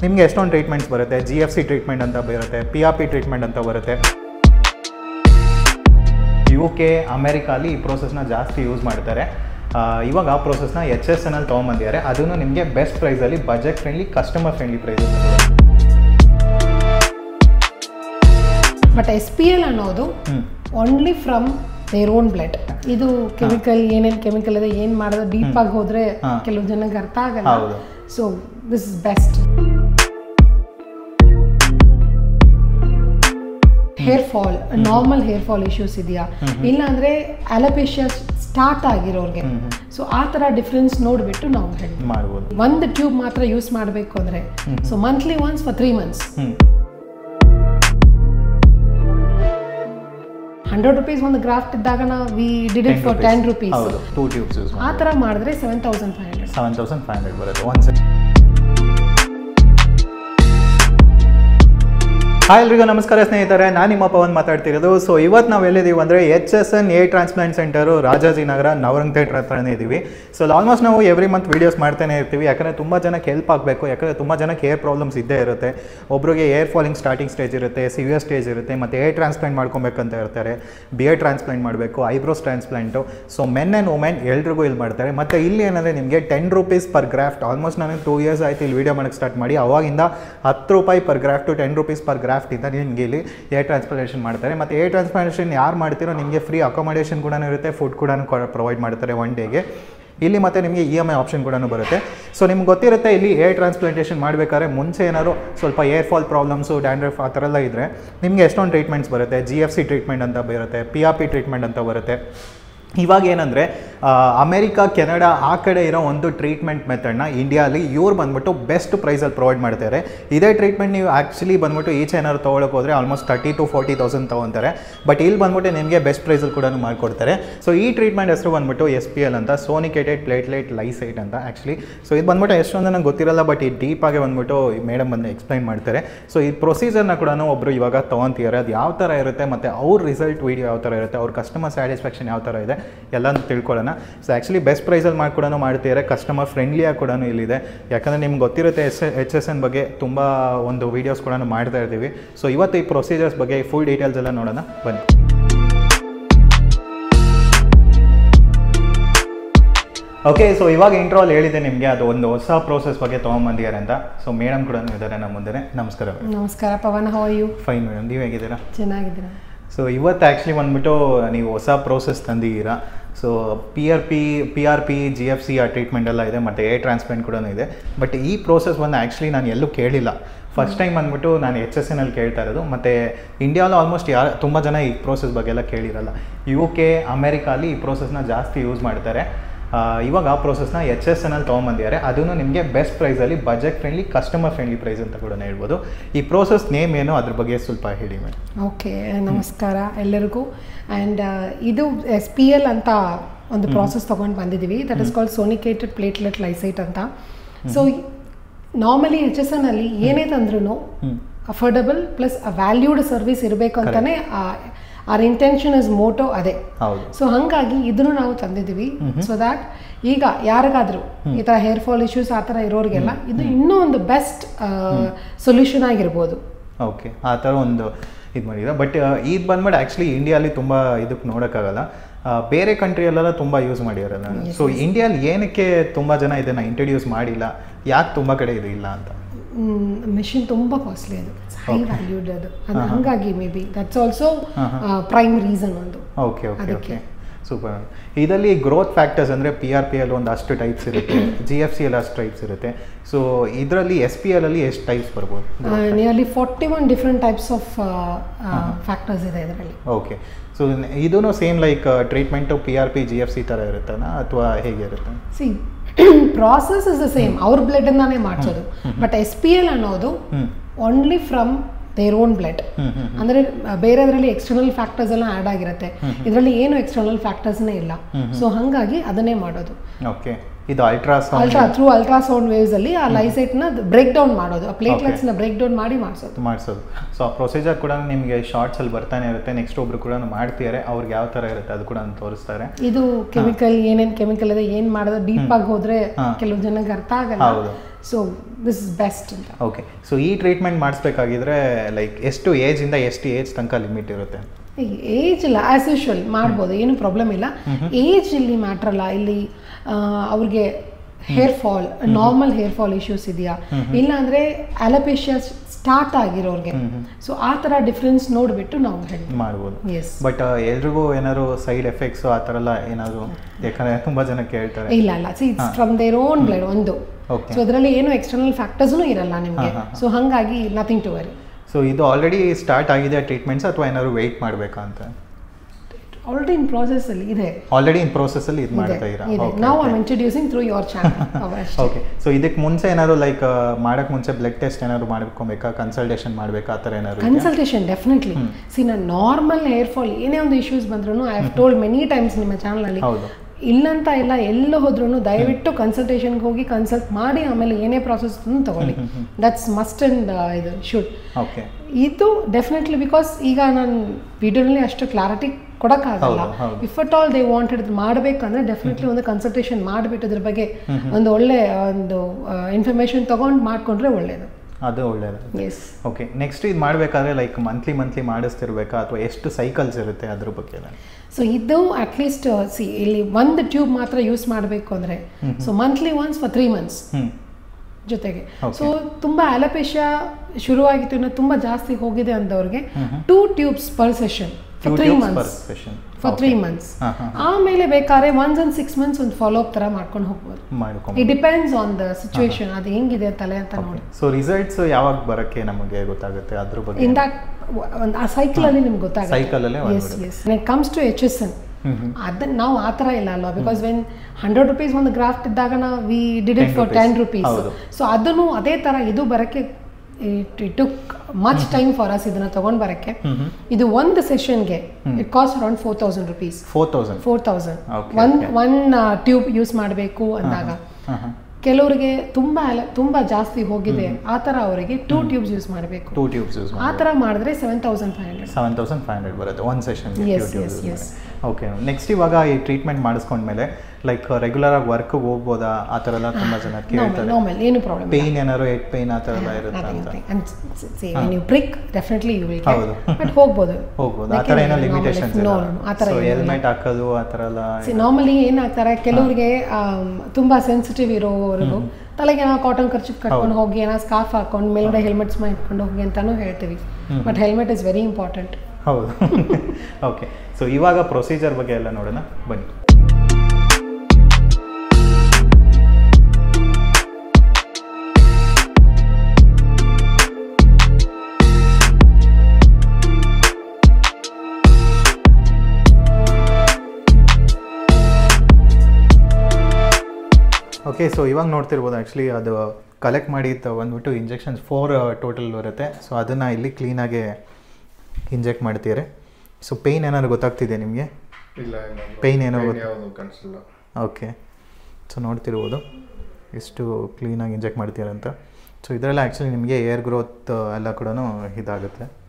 ನಿಮಗೆ ಎಷ್ಟೊಂದು ಟ್ರೀಟ್ಮೆಂಟ್ಸ್ ಬರುತ್ತೆ. GFC ಟ್ರೀಟ್ಮೆಂಟ್ ಅಂತ ಬರುತ್ತೆ, PRP ಟ್ರೀಟ್ಮೆಂಟ್ ಅಂತ ಬರುತ್ತೆ. UK ಅಮೆರಿಕಾಲಿ ಈ ಪ್ರೋಸೆಸ್ನ ಜಾಸ್ತಿ ಯೂಸ್ ಮಾಡ್ತಾರೆ. ಇವಾಗ ಆ ಪ್ರೋಸೆಸ್ನ HSN ಅಲ್ಲಿ ತೊಗೊಂಬಂದಿದ್ದಾರೆ. ಅದನ್ನು ನಿಮಗೆ ಬೆಸ್ಟ್ ಪ್ರೈಸಲ್ಲಿ, budget friendly, customer friendly price. But SPL ಅನ್ನೋದು only from their own blood. ಇದು ಕೆಮಿಕಲ್, ಏನೇನು ಕೆಮಿಕಲ್ ಇದೆ, ಏನು ಮಾಡೋದು ಡೀಪ್ ಆಗಿ ಹೋದ್ರೆ ಕೆಲವು ಜನಕ್ಕೆ ಅರ್ಥ ಆಗಲ್ಲ. So this is best. Hair fall, normal hair fall issues ಇದೆಯಾ, ಇಲ್ಲಾಂದ್ರೆ ಅಲೋಪೇಶಿಯಾ ಸ್ಟಾರ್ಟ್ ಆಗಿರೋರಿಗೆ, ಸೊ ಆ ಥರ ಡಿಫ್ರೆನ್ಸ್ ನೋಡಿಬಿಟ್ಟು ನಾವು ಮಾಡ್ಬೋದು. ಒಂದು ಟ್ಯೂಬ್ ಮಾತ್ರ ಯೂಸ್ ಮಾಡಬೇಕು ಅಂದರೆ, so monthly once for 3 months. 100 rupees ಒಂದು ಗ್ರಾಫ್ಟ್ ಇದ್ದಾಗ we did it for 10 rupees. 2 tubes use ಆ ಥರ ಮಾಡಿದ್ರೆ 7,500 ಬರುತ್ತೆ ಒಂದು ಸೆಟ್. ಹಾಯ್ ಎಲ್ರಿಗೂ ನಮಸ್ಕಾರ ಸ್ನೇಹಿತರೆ, ನಾನು ನಿಮ್ಮ ಪವನ್ ಮಾತಾಡ್ತಿರೋದು. ಸೊ ಇವತ್ತು ನಾವು ಎಲ್ಲಿದ್ದೀವಿ ಅಂದರೆ HSN hair transplant centre, Rajajinagar, Navrang theatre ಹತ್ರನೇ ಇದ್ದೀವಿ. ಸೊ ಆಲ್ಮೋಸ್ಟ್ ನಾವು ಎವ್ರಿ ಮಂತ್ ವೀಡಿಯೋಸ್ ಮಾಡ್ತಾನೆ ಇರ್ತೀವಿ, ಯಾಕಂದರೆ ತುಂಬ ಜನಕ್ಕೆ ಹೆಲ್ಪ್ ಆಗಬೇಕು. ಯಾಕಂದರೆ ತುಂಬ ಜನಕ್ಕೆ ಏರ್ ಪ್ರಾಬ್ಲಮ್ಸ್ ಇದ್ದೇ ಇರುತ್ತೆ. ಒಬ್ಬರಿಗೆ ಏರ್ ಫಾಲಿಂಗ್ ಸ್ಟಾರ್ಟಿಂಗ್ ಸ್ಟೇಜ್ ಇರುತ್ತೆ, ಸಿವಿಯರ್ ಸ್ಟೇಜ್ ಇರುತ್ತೆ, ಮತ್ತು ಏರ್ ಟ್ರಾನ್ಸ್ಪ್ಲಾಂಟ್ ಮಾಡ್ಕೊಬೇಕಂತ ಇರ್ತಾರೆ, ಬಿಯರ್ ಟ್ರಾನ್ಸ್ಪ್ಲಾಂಟ್ ಮಾಡಬೇಕು, eyebrows transplant. So men and women ಎಲ್ರಿಗೂ ಇಲ್ಲಿ ಮಾಡ್ತಾರೆ. ಮತ್ತು ಇಲ್ಲಿ ಏನಂದರೆ ನಿಮಗೆ 10 rupees ಪರ್ ಗ್ರಾಫ್ಟ್. ಆಲ್ಮೋಸ್ಟ್ ನನಗೆ 2 years ಆಯಿತು ಇಲ್ಲಿ ವೀಡಿಯೋ ಮಾಡೋಕ್ಕೆ ಸ್ಟಾರ್ಟ್ ಮಾಡಿ. ಅವಾಗಿಂದ 10 ರೂಪಾಯಿ ಪರ್ ಗ್ರಾಫ್ಟು, 10 rupees ಪರ್ ಗ್ರಾಫ್ಟಿಂದ ನಿಮಗೆ ಇಲ್ಲಿ ಏರ್ ಟ್ರಾನ್ಸ್ಪ್ಲಾಂಟೇಷನ್ ಮಾಡ್ತಾರೆ. ಮತ್ತು ಏರ್ ಟ್ರಾನ್ಸ್ಪ್ಲಾಂಟೇಷನ್ ಯಾರು ಮಾಡ್ತೀರೋ ನಿಮಗೆ ಫ್ರೀ ಅಕೊಮಡೇಷನ್ ಕೂಡ ಇರುತ್ತೆ, ಫುಡ್ ಕೂಡ ಪ್ರೊವೈಡ್ ಮಾಡ್ತಾರೆ 1 ಡೇಗೆ ಇಲ್ಲಿ. ಮತ್ತು ನಿಮಗೆ EMI ಆಪ್ಷನ್ ಕೂಡ ಬರುತ್ತೆ. ಸೊ ನಿಮ್ಗೆ ಗೊತ್ತಿರುತ್ತೆ, ಇಲ್ಲಿ ಏರ್ ಟ್ರಾನ್ಸ್ಪ್ಲಾಂಟೇಷನ್ ಮಾಡಬೇಕಾದ್ರೆ ಮುಂಚೆ ಏನಾದ್ರು ಸ್ವಲ್ಪ ಏರ್ ಫಾಲ್ ಪ್ರಾಬ್ಲಮ್ಸು, ಡ್ಯಾಂಡ್ರಫ್ ಆ ಥರ ಎಲ್ಲ ಇದ್ದರೆ ನಿಮಗೆ ಎಷ್ಟೊಂದು ಟ್ರೀಟ್ಮೆಂಟ್ಸ್ ಬರುತ್ತೆ. GFC ಟ್ರೀಟ್ಮೆಂಟ್ ಅಂತ ಬರುತ್ತೆ, PRP ಟ್ರೀಟ್ಮೆಂಟ್ ಅಂತ ಬರುತ್ತೆ. ಇವಾಗ ಏನಂದರೆ ಅಮೇರಿಕಾ, ಕೆನಡಾ ಆ ಕಡೆ ಇರೋ ಒಂದು ಟ್ರೀಟ್ಮೆಂಟ್ ಮೆಥಡ್ನ ಇಂಡಿಯಾಲಿ ಇವ್ರು ಬಂದ್ಬಿಟ್ಟು ಬೆಸ್ಟ್ ಪ್ರೈಸಲ್ಲಿ ಪ್ರೊವೈಡ್ ಮಾಡ್ತಾರೆ. ಇದೇ ಟ್ರೀಟ್ಮೆಂಟ್ ನೀವು ಆ್ಯಕ್ಚುಲಿ ಬಂದ್ಬಿಟ್ಟು ಈಚೆ ಏನಾದ್ರು ತೊಗೊಳಕ್ಕೆ ಹೋದರೆ ಆಲ್ಮೋಸ್ಟ್ 30,000 to 40,000 ತೊಗೊತಾರೆ. ಬಟ್ ಇಲ್ಲಿ ಬಂದ್ಬಿಟ್ಟು ನಿಮಗೆ ಬೆಸ್ಟ್ ಪ್ರೈಸಲ್ಲಿ ಕೂಡ ಮಾಡಿಕೊಡ್ತಾರೆ. ಸೊ ಈ ಟ್ರೀಟ್ಮೆಂಟ್ ಹೆಸರು ಬಂದ್ಬಿಟ್ಟು SPL ಅಂತ, ಸೋನಿಕೇಟೆಡ್ ಪ್ಲೇಟ್ಲೆಟ್ ಲೈಸೈಟ್ ಅಂತ ಆ್ಯಕ್ಚುಲಿ. ಸೊ ಇದು ಬಂದ್ಬಿಟ್ಟು ಎಷ್ಟೊಂದು ನನಗೆ ಗೊತ್ತಿರಲ್ಲ, ಬಟ್ ಈ ಡೀಪಾಗಿ ಬಂದ್ಬಿಟ್ಟು ಮೇಡಮ್ ಬಂದು ಎಕ್ಸ್ಪ್ಲೈನ್ ಮಾಡ್ತಾರೆ. ಸೊ ಈ ಪ್ರೊಸೀಜರ್ನ ಕೂಡ ಒಬ್ಬರು ಇವಾಗ ತೊಗೊತಿದ್ದಾರೆ. ಅದು ಯಾವ ಥರ ಇರುತ್ತೆ ಮತ್ತು ಅವ್ರ ರಿಸಲ್ಟ್ ವೀಡಿಯೋ ಯಾವ ಥರ ಇರುತ್ತೆ, ಅವ್ರ ಕಸ್ಟಮರ್ ಸ್ಯಾಟಿಸ್ಫ್ಯಾಕ್ಷನ್ ಯಾವ ಥರ ಇದೆ ಎಲ್ಲನೂ ತಿಳ್ಕೊಳ್ಳೋಣ. ಸೊ ಆ್ಯಕ್ಚುಲಿ ಬೆಸ್ಟ್ ಪ್ರೈಸಲ್ಲಿ ಮಾಡ್ಕೊಡೋ ಮಾಡ್ತಿದ್ದಾರೆ, ಕಸ್ಟಮರ್ ಫ್ರೆಂಡ್ಲಿಯಾಗಿ ಕೂಡ ಇಲ್ಲಿದೆ. ಯಾಕಂದರೆ ನಿಮ್ಗೆ ಗೊತ್ತಿರುತ್ತೆ HSN ಬಗ್ಗೆ ತುಂಬ ಒಂದು ವೀಡಿಯೋಸ್ ಕೂಡ ಮಾಡ್ತಾ ಇರ್ತೀವಿ. ಸೊ ಇವತ್ತು ಈ ಪ್ರೊಸೀಜರ್ಸ್ ಬಗ್ಗೆ ಫುಲ್ ಡೀಟೇಲ್ಸ್ ಎಲ್ಲ ನೋಡೋಣ ಬನ್ನಿ. ಓಕೆ, ಸೊ ಇವಾಗ ಇಂಟ್ರೋಲ್ ಹೇಳಿದೆ ನಿಮಗೆ, ಅದು ಒಂದು ಹೊಸ ಪ್ರೋಸೆಸ್ ಬಗ್ಗೆ ತೊಗೊಂಬಂದಿದ್ದಾರೆ ಅಂತ. ಸೊ ಮೇಡಮ್ ಕೂಡ ಇದ್ದಾರೆ ನಮ್ಮ ಮುಂದೆ. ನಮಸ್ಕಾರ. ನಮಸ್ಕಾರ Pavan, how are you? Fine madam, ನೀವು ಹೇಗಿದ್ದೀರಾ? ಚೆನ್ನಾಗಿದ್ದೀರಾ. ಸೊ ಇವತ್ತು ಆ್ಯಕ್ಚುಲಿ ಬಂದ್ಬಿಟ್ಟು ನೀವು ಹೊಸ ಪ್ರೋಸೆಸ್ ತಂದಿದ್ದೀರಾ. ಸೊ PRP GFC ಆ ಟ್ರೀಟ್ಮೆಂಟ್ ಎಲ್ಲ ಇದೆ, ಮತ್ತು ಏರ್ ಟ್ರಾನ್ಸ್ಪ್ಲಾಂಟ್ ಕೂಡ ಇದೆ. ಬಟ್ ಈ ಪ್ರೋಸೆಸ್ ಬಂದು ಆ್ಯಕ್ಚುಲಿ ನಾನು ಎಲ್ಲೂ ಕೇಳಿಲ್ಲ. ಫಸ್ಟ್ ಟೈಮ್ ಬಂದ್ಬಿಟ್ಟು ನಾನು HSN ಅಲ್ಲಿ ಕೇಳ್ತಾ ಇರೋದು. ಮತ್ತು ಇಂಡಿಯಾలో ಆಲ್ಮೋಸ್ಟ್ ತುಂಬ ಜನ ಈ ಪ್ರೋಸೆಸ್ ಬಗ್ಗೆ ಎಲ್ಲ ಕೇಳಿರಲ್ಲ. UK ಅಮೆರಿಕಾಲಿ ಈ ಪ್ರೋಸೆಸ್ನ ಜಾಸ್ತಿ ಯೂಸ್ ಮಾಡ್ತಾರೆ. ಇವಾಗ ಆ ಪ್ರೋಸೆಸ್ನ HSN ಅಲ್ಲಿ ತೊಗೊಂಬಂದಿದ್ದಾರೆ. ಅದನ್ನು ನಿಮಗೆ ಬೆಸ್ಟ್ ಪ್ರೈಸಲ್ಲಿ, budget friendly, customer friendly price ಅಂತ ಕೂಡ ಹೇಳ್ಬೋದು. ಈ ಪ್ರೋಸೆಸ್ ನೇಮ್ ಏನು, ಅದ್ರ ಬಗ್ಗೆ ಸ್ವಲ್ಪ ಹೇಳಿ ಮೇಡಮ್. ಓಕೆ, ನಮಸ್ಕಾರ ಎಲ್ಲರಿಗೂ. ಆ್ಯಂಡ್ ಇದು SPL ಅಂತ ಒಂದು ಪ್ರಾಸೆಸ್ ತೊಗೊಂಡು ಬಂದಿದ್ದೀವಿ. That is called sonicated platelet lysate ಅಂತ. ಸೊ ನಾರ್ಮಲಿ HSN ಅಲ್ಲಿ ಏನೇ ತಂದ್ರೂ ಅಫೋರ್ಡಬಲ್ ಪ್ಲಸ್ ವ್ಯಾಲ್ಯೂಡ್ ಸರ್ವಿಸ್ ಇರಬೇಕು ಅಂತಲೇ ಆರ್ ಇಂಟೆನ್ಷನ್ ಇಸ್ ಮೋಟೋ ಅದೇ. ಸೊ ಹಾಗಾಗಿ ಇದನ್ನು ನಾವು ತಂದಿದ್ದೀವಿ. ಸೊ ದ್ಯಾಟ್ ಈಗ ಯಾರಿಗಾದ್ರೂ ಈ ಥರ ಹೇರ್ ಫಾಲ್ ಇಶ್ಯೂಸ್ ಆ ಥರ ಇರೋರಿಗೆಲ್ಲ ಇದು ಇನ್ನೂ ಒಂದು ಬೆಸ್ಟ್ ಸೊಲ್ಯೂಷನ್ ಆಗಿರ್ಬೋದು. ಓಕೆ, ಆ ಥರ ಒಂದು ಇದು ಮಾಡಿದ್ರೆ. ಬಟ್ ಇದು ಬಂದ್ಬಿಟ್ಟು ಆ್ಯಕ್ಚುಲಿ ಇಂಡಿಯಾಲಿ ತುಂಬ ಇದಕ್ಕೆ ನೋಡೋಕ್ಕಾಗಲ್ಲ, ಬೇರೆ ಕಂಟ್ರಿಯಲ್ಲೆಲ್ಲ ತುಂಬ ಯೂಸ್ ಮಾಡಿದಾರಲ್ಲ. ಸೊ ಇಂಡಿಯಾಲಿ ಏನಕ್ಕೆ ತುಂಬ ಜನ ಇದನ್ನು ಇಂಟ್ರಡ್ಯೂಸ್ ಮಾಡಿಲ್ಲ, ಯಾಕೆ ತುಂಬ ಕಡೆ ಇದು ಇಲ್ಲ ಅಂತ? ಮೆಷಿನ್ ತುಂಬ ಕಾಸ್ಟ್ಲಿ, ಅದು ಹೈ ವ್ಯಾಲ್ಯೂಡ್ ಅದು ಹಾಗಾಗಿ maybe that's also prime reason ಒಂದು. Okay okay okay, super. ಇದರಲ್ಲಿ ಗ್ರೋತ್ ಫ್ಯಾಕ್ಟರ್ಸ್ ಅಂದರೆ PRP ಅಲ್ಲಿ ಒಂದು ಅಷ್ಟು ಟೈಪ್ಸ್ ಇರುತ್ತೆ, GFC ಅಲ್ಲಿ ಅಷ್ಟು ಟೈಪ್ಸ್ ಇರುತ್ತೆ. ಸೊ ಇದರಲ್ಲಿ SPL ಅಲ್ಲಿ ಎಷ್ಟು ಟೈಪ್ಸ್ ಬರ್ಬೋದು? Nearly 41 different types of factors ಇದೆ ಇದರಲ್ಲಿ. ಓಕೆ, ಸೊ ಇದೂ same like treatment PRP GFC ಥರ ಇರುತ್ತಲ್ಲ ಅಥವಾ ಹೇಗೆ ಇರುತ್ತೆ? See process is the same, ಅವ್ರ ಬ್ಲಡ್ ಇಂದಾನೇ ಮಾಡಿಸೋದು. ಬಟ್ SPL ಅನ್ನೋದು only from their own blood. ಅಂದರೆ ಬೇರೆದ್ರಲ್ಲಿ ಎಕ್ಸ್ಟರ್ನಲ್ ಫ್ಯಾಕ್ಟರ್ಸ್ ಎಲ್ಲ ಆ್ಯಡ್ ಆಗಿರುತ್ತೆ, ಇದರಲ್ಲಿ ಏನು ಎಕ್ಸ್ಟರ್ನಲ್ ಫ್ಯಾಕ್ಟರ್ಸ್ನೇ ಇಲ್ಲ. ಸೊ ಹಾಗಾಗಿ ಅದನ್ನೇ ಮಾಡೋದು. ಓಕೆ, ಇದು ಅಲ್ಟ್ರಾಸೌಂಡ್ ಅಲ್ಟ್ರಾಸೌಂಡ್ ವೇವ್ಸ್ ಅಲ್ಲಿ ಆ ಲೈಸೈಟ್ನ ಬ್ರೇಕ್ ಡೌನ್ ಮಾಡೋದು, ಆ ಪ್ಲೇಟ್ಲೆಟ್ಸ್ನ ಬ್ರೇಕ್ ಡೌನ್ ಮಾಡಿ ಮಾಡಿಸೋದು. ಸೊ ಆ ಪ್ರೊಸೀಜರ್ ಕೂಡ ನಿಮಗೆ ಶಾರ್ಟ್ಸಲ್ಲಿ ಬರ್ತಾನೆ ಇರುತ್ತೆ. ನೆಕ್ಸ್ಟ್ ಒಬ್ರು ಕೂಡ ಮಾಡ್ತಿದ್ದಾರೆ, ಅವ್ರಿಗೆ ಯಾವ ಥರ ಇರುತ್ತೆ ಅದು ಕೂಡ ತೋರಿಸ್ತಾರೆ. ಇದು ಕೆಮಿಕಲ್ ಏನೇನು ಕೆಮಿಕಲ್ ಇದೆ, ಏನು ಮಾಡೋದು ಡೀಪ್ ಆಗಿ ಹೋದ್ರೆ ಕೆಲವು ಜನಕ್ಕೆ ಅರ್ಥ ಆಗಲ್ಲ. ಸೊ ದಿಸ್ ಇಸ್ ಬೆಸ್ಟ್ ಅಂತ. ಓಕೆ, ಸೊ ಈ ಟ್ರೀಟ್ಮೆಂಟ್ ಮಾಡಿಸ್ಬೇಕಾಗಿದ್ರೆ ಲೈಕ್ ಎಷ್ಟು ಏಜಿಂದ ಎಷ್ಟು ಏಜ್ ತನಕ ಲಿಮಿಟ್ ಇರುತ್ತೆ? ಏಜ್ ಇಲ್ಲ, ಆಸ್ ಯೂಶುವಲ್ ಮಾಡ್ಬೋದು, ಏನು ಪ್ರಾಬ್ಲಮ್ ಇಲ್ಲ. ಏಜ್ ಇಲ್ಲಿ ಮ್ಯಾಟ್ರ್ ಅಲ್ಲ. ಇಲ್ಲಿ ಅವ್ರಿಗೆ hair fall, normal hair fall issues ಇದೆಯಾ, ಇಲ್ಲ ಅಂದರೆ ಅಲೋಪೇಶಿಯಾ ಸ್ಟಾರ್ಟ್ ಆಗಿರೋರಿಗೆ, ಸೊ ಆ ಥರ ಡಿಫ್ರೆನ್ಸ್ ನೋಡಿಬಿಟ್ಟು ನಾವು ಮಾಡ್ಬೋದು. ಬಟ್ ಎಲ್ರಿಗೂ ಏನಾದ್ರು ಸೈಡ್ ಎಫೆಕ್ಟ್ಸ್ ಆ ಥರ ಎಲ್ಲ ಏನಾದ್ರು, ಯಾಕಂದರೆ ತುಂಬ ಜನ ಕೇಳ್ತಾರೆ. ಇಲ್ಲ see it's from their own blood ಒಂದು. ಸೊ ಅದರಲ್ಲಿ ಏನು ಎಕ್ಸ್ಟರ್ನಲ್ ಫ್ಯಾಕ್ಟರ್ಸ್ನು ಇರಲ್ಲ ನಿಮಗೆ, ಸೊ ಹಾಗಾಗಿ ನಥಿಂಗ್ ಟು ವರಿ. ಸೊ ಇದು ಆಲ್ರೆಡಿ ಸ್ಟಾರ್ಟ್ ಆಗಿದೆ ಟ್ರೀಟ್ಮೆಂಟ್ಸ್, ಅಥವಾ ಏನಾದ್ರು ವೆಯ್ಟ್ ಮಾಡಬೇಕಾ ಅಂತ? ಆಲ್ರೆಡಿ ಇನ್ ಪ್ರೋಸೆಸ್ ಅಲ್ಲಿ ಇದೆ. ಆಲ್ರೆಡಿ ಇನ್ ಪ್ರೋಸೆಸ್ ಅಲ್ಲಿ ಇದು ಮಾಡ್ತಾ ಇರಾ? ನಾವು I am introducing through your channel. Okay, so ಇದಕ್ಕೆ ಮುಂಚೆ ಏನಾದ್ರು ಲೈಕ್ ಮಾಡಕ್ಕೆ ಮುಂಚೆ ಬ್ಲಡ್ ಟೆಸ್ಟ್ ಏನಾದ್ರು ಮಾಡ್ಕೊಬೇಕಾ, ಕನ್ಸಲ್ಟೇಷನ್ ಮಾಡಬೇಕಾ, ಆ ಥರ ಏನಾದ್ರು? Consultation definitely. ಸಿ ನಾನು ನಾರ್ಮಲ್ ಹೇರ್ ಫಾಲ್ ಏನೇ ಒಂದು ಇಶ್ಯೂಸ್ ಬಂದ್ರೂ I have told many times ನಿಮ್ಮ ಚಾನಲಲ್ಲಿ, ಇಲ್ಲಂತ ಇಲ್ಲ, ಎಲ್ಲ ಹೋದ್ರೂ ದಯವಿಟ್ಟು ಕನ್ಸಲ್ಟೇಷನ್ಗೆ ಹೋಗಿ ಕನ್ಸಲ್ಟ್ ಮಾಡಿ ಆಮೇಲೆ ಏನೇ ಪ್ರಾಸೆಸ್ ತಗೊಳ್ಳಿ. ದಟ್ಸ್ ಮಸ್ಟ್ ಅಂಡ್ ಇದು ಶುಡ್. ಓಕೆ, ಇದು ಡೆಫಿನೆಟ್ಲಿ ಬಿಕಾಸ್ ಈಗ ನಾನು ವಿಡಿಯೋನಲ್ಲಿ ಅಷ್ಟು ಕ್ಲಾರಿಟಿ ಕೊಡೋಕ್ಕಾಗಲ್ಲ. If at all they wanted ಮಾಡಬೇಕಂದ್ರೆ ಡೆಫಿನೆಟ್ಲಿ ಒಂದು ಕನ್ಸಲ್ಟೇಷನ್ ಮಾಡಿಬಿಟ್ಟು ಅದ್ರ ಬಗ್ಗೆ ಒಂದು ಒಳ್ಳೆ ಒಂದು ಇನ್ಫಾರ್ಮೇಶನ್ ತಗೊಂಡು ಮಾಡಿಕೊಂಡ್ರೆ ಒಳ್ಳೇದು. ಅದು ಒಳ್ಳೇದು. ಎಸ್. ಓಕೆ, ನೆಕ್ಸ್ಟ್ ಇದು ಮಾಡಬೇಕಾದ್ರೆ ಲೈಕ್ ಮಂತ್ಲಿ ಮಾಡಿಸ್ತಿರ್ಬೇಕಾ, ಅಥವಾ ಎಷ್ಟು ಸೈಕಲ್ಸ್ ಇರುತ್ತೆ ಅದ್ರ ಬಗ್ಗೆ? ಸೊ ಇದು ಅಟ್ಲೀಸ್ಟ್ ಸಿ ಇಲ್ಲಿ ಒಂದು ಟ್ಯೂಬ್ ಮಾತ್ರ ಯೂಸ್ ಮಾಡಬೇಕು ಅಂದರೆ so monthly once for 3 months ಜೊತೆಗೆ. ಸೊ ತುಂಬ ಅಲೋಪೇಶಿಯಾ ಶುರುವಾಗಿತ್ತು, ಇನ್ನು ತುಂಬ ಜಾಸ್ತಿ ಹೋಗಿದೆ ಅಂದವ್ರಿಗೆ 2 tubes per session for 3 months. ಆಮೇಲೆ ಬೇಕಾದ್ರೆ 1 and 6 months ಒಂದು ಫಾಲೋ ಅಪ್ ಥರ ಮಾಡ್ಕೊಂಡು ಹೋಗ್ಬೋದು. It depends on the situation, ಅದು ಹೆಂಗಿದೆ ತಲೆ ಅಂತ ನೋಡಿ. ಸೊ ರಿಸಲ್ಟ್ಸ್ ಯಾವಾಗ ಬರೋಕ್ಕೆ ನಮಗೆ ಗೊತ್ತಾಗುತ್ತೆ ಅದ್ರ ಬಗ್ಗೆ? ಒಂದು ಆ ಸೈಕಲ್ ಅಲ್ಲಿ ನಿಮ್ಗೆ ಗೊತ್ತಾಗುತ್ತೆ. ಸೈಕಲ್ ಅಲ್ಲೇ ಇಟ್ ಕಮ್ಸ್ ಟು HSN ಅದನ್ನ ನಾವು ಆ ಥರ ಇಲ್ಲ ಅಲ್ವಾ, ಬಿಕಾಸ್ ವೆನ್ 100 rupees ಒಂದು ಗ್ರಾಫ್ಟ್ ಇದ್ದಾಗ ನಾವು we did it for 10 rupees. So ಅದನ್ನು ಅದೇ ಥರ ಇದು ಬರೋಕ್ಕೆ it took much time for us ಇದನ್ನ ತಗೊಂಡ್ ಬರಕ್ಕೆ. ಇದು ಒಂದು ಸೆಷನ್ಗೆ it cost around 4,000 rupees. 4,000 one tube use ಮಾಡಬೇಕು ಅಂದಾಗ. ಕೆಲವರಿಗೆ ತುಂಬಾ ಜಾಸ್ತಿ ಹೋಗಿದೆ ಆ ಥರ ಅವರಿಗೆ 2 tubes ಯೂಸ್ ಮಾಡಬೇಕು. ಆ ಥರ ಮಾಡಿದ್ರೆ 7,500 ಬರುತ್ತೆ ಒಂದು ಸೆಷನ್ಗೆ. ಓಕೆ, ನೆಕ್ಸ್ಟ್ ಇವಾಗ ಈ ಟ್ರೀಟ್ಮೆಂಟ್ ಮಾಡಿಸ್ಕೊಂಡ್ಮೇಲೆ ಲೈಕ್ ರೆಗ್ಯುಲರ್ ಆಗಿ ವರ್ಕ್ ಹೋಗ್ಬೋದಾ ಆ ಥರ ಎಲ್ಲ ತುಂಬ ಜನ ಕೇಳ್ತಾರೆ. ಏನು ಪ್ರಾಬ್ಲಮ್, ಪೇನ್ ಏನಾದ್ರು ಹೆಡ್ ಪೇನ್ ಆ ಥರ ಎಲ್ಲ ಇರುತ್ತೆ ಅಂತ? ನೀವು prick definitely you will get, but ಹೋಗ್ಬೋದು ಆ ಥರ ಏನೋ ಲಿಮಿಟೇಷನ್ಸ್ ಇಲ್ಲ? ಆ ಥರ ಹೆಲ್ಮೆಟ್ ಹಾಕೋದು ಆ ಥರ ಎಲ್ಲ ನಾರ್ಮಲಿ ಏನಾಗ್ತಾರೆ, ಕೆಲವರಿಗೆ ತುಂಬಾ ಸೆನ್ಸಿಟಿವ್ ಇರೋವರೆಗೂ ತಲೆಗೆ ನಾವು ಕಾಟನ್ ಖರ್ಚು ಕಟ್ಕೊಂಡು ಹೋಗಿ ಏನೋ ಸ್ಕಾರ್ಫ್ ಹಾಕೊಂಡು ಮೇಲ್ಗಡೆ ಹೆಲ್ಮೆಟ್ಸ್ ಇಟ್ಕೊಂಡು ಹೋಗಿ ಅಂತಾನು ಹೇಳ್ತೀವಿ, but helmet is very important. ಹೌದು. ಓಕೆ, ಸೊ ಇವಾಗ ಪ್ರೊಸೀಜರ್ ಬಗ್ಗೆ ಎಲ್ಲ ನೋಡೋಣ ಬನ್ನಿ. ಓಕೆ, ಸೊ ಇವಾಗ ನೋಡ್ತಿರ್ಬೋದು ಆ್ಯಕ್ಚುಲಿ ಅದು ಕಲೆಕ್ಟ್ ಮಾಡಿದ್ದು ಬಂದ್ಬಿಟ್ಟು ಇಂಜೆಕ್ಷನ್ಸ್ 4 ಟೋಟಲ್ ಬರುತ್ತೆ. ಸೊ ಅದನ್ನು ಇಲ್ಲಿ ಕ್ಲೀನಾಗಿ ಇಂಜೆಕ್ಟ್ ಮಾಡ್ತೀರಿ. ಸೊ ಪೇಯ್ನ್ ಏನಾದ್ರು ಗೊತ್ತಾಗ್ತಿದೆ ನಿಮಗೆ? ಇಲ್ಲ, ಪೇಯ್ನ್ ಏನೋ ಕಾಣಿಸಲ್ಲ. ಓಕೆ, ಸೊ ನೋಡ್ತಿರ್ಬೋದು ಎಷ್ಟು ಕ್ಲೀನಾಗಿ ಇಂಜೆಕ್ಟ್ ಮಾಡ್ತೀರಂತ. ಸೊ ಇದರಲ್ಲಿ ಆ್ಯಕ್ಚುಲಿ ನಿಮಗೆ ಏರ್ ಗ್ರೋತ್ ಎಲ್ಲ ಕೂಡ ಇದಾಗುತ್ತೆ.